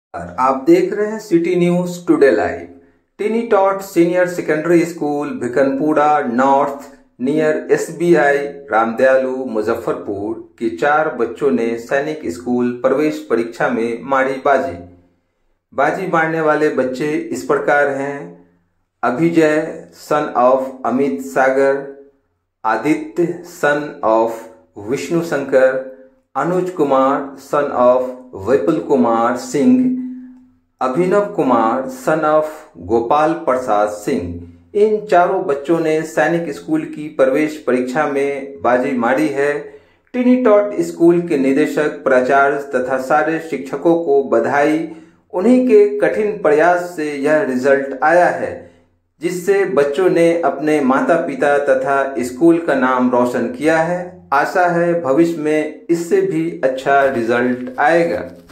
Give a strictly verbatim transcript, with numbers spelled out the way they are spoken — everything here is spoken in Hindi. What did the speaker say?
और आप देख रहे हैं city news today live. Tiny tot senior secondary school Bhikanpura north near SBI Ramdayalu Muzaffarpur के चार बच्चों ने सैनिक स्कूल प्रवेश परीक्षा में मारी बाजी। बाजी मारने वाले बच्चे इस प्रकार हैं: Abhijay son of Amit Sagar, Aditya son of Vishnu Shankar, Anuj Kumar son of Vipul Kumar Singh, Abhinav Kumar son of Gopal Prasad Singh. इन चारों बच्चों ने सैनिक स्कूल की प्रवेश परीक्षा में बाजी मारी है। टिनी टॉट स्कूल के निदेशक, प्राचार्य तथा सारे शिक्षकों को बधाई। उन्हीं के कठिन प्रयास से यह रिजल्ट आया है, जिससे बच्चों ने अपने माता पिता तथा स्कूल का नाम रोशन किया है। आशा है भविष्य में इससे भी अच्छा रिजल्ट आएगा।